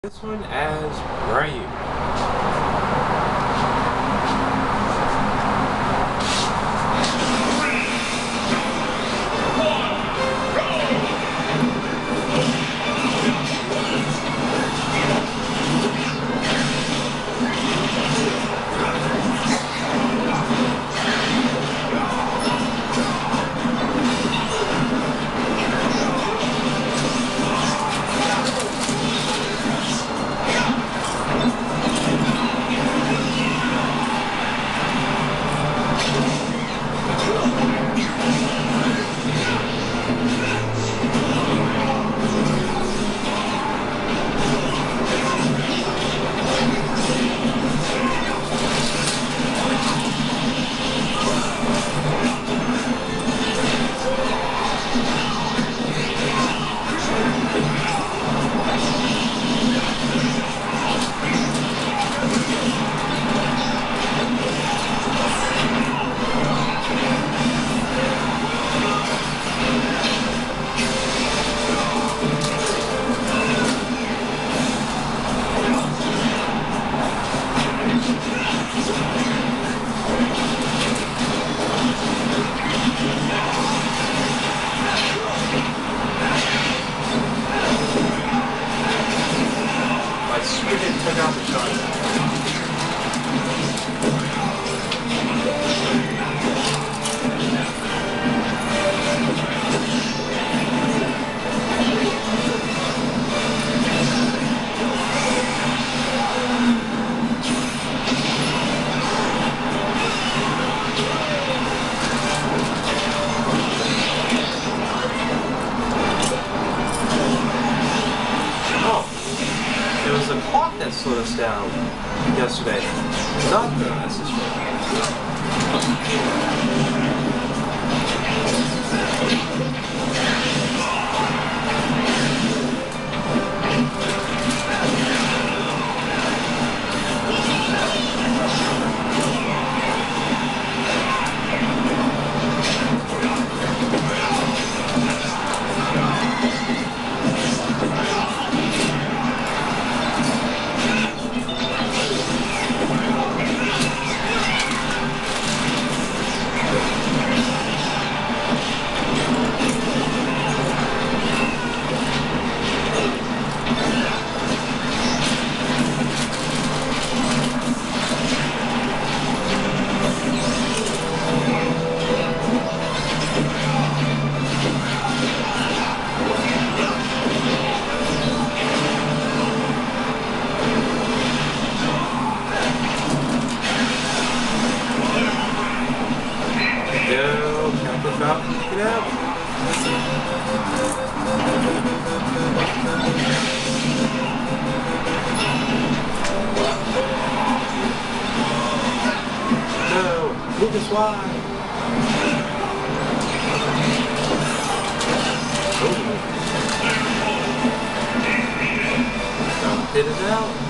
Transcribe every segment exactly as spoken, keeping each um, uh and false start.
This one as Fray. Took out the shot. The clock that slowed us down yesterday, not the assistant. Get out. No, Lucas, why? Now hit it out.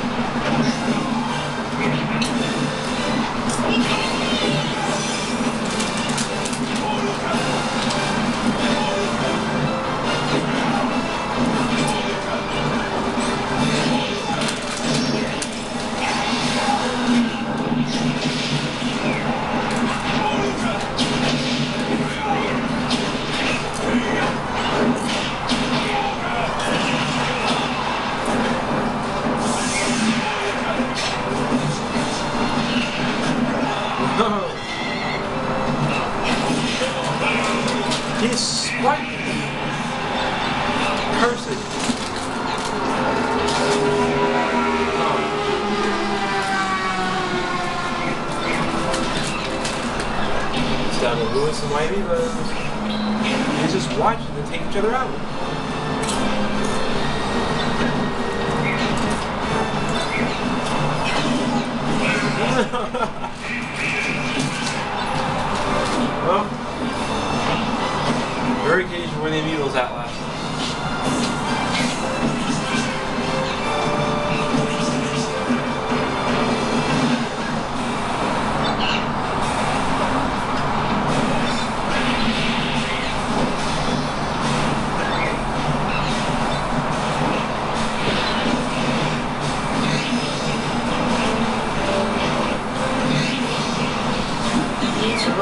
He's swiping. Curse it. It's down to Lewis and Whitey, but he's just watching them take each other out. Well, very occasional where they Eagles at last.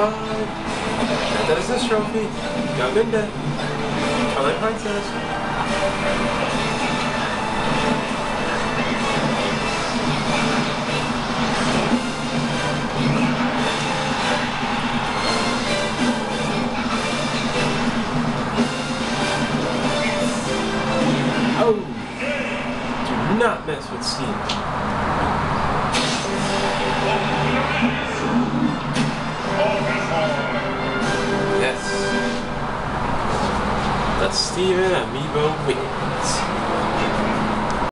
God. Not that it's this trophy. Got been dead. Twilight Princess. Oh! Do not mess with Steve. Yes. That's Steven Amiibo Wait.